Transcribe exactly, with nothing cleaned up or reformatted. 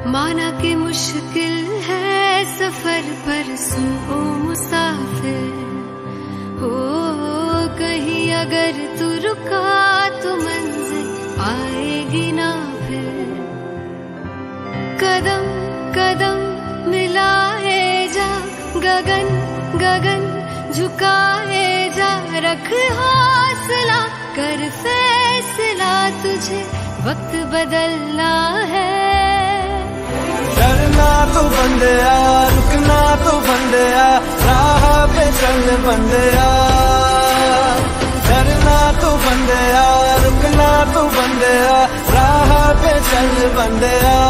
माना कि मुश्किल है सफर पर सुन ओ मुसाफिर, हो कहीं अगर तू रुका तो मंजिल आएगी ना फिर। कदम कदम मिलाए जा, गगन गगन झुकाए जा, रख हौसला कर फैसला, तुझे वक्त बदलना है। डरना तो बंदिया, रुकना तो बंदिया, राह पे चल बंदिया। डरना तो बंदिया, रुकना तो बंदिया, राह पे चल बंदिया।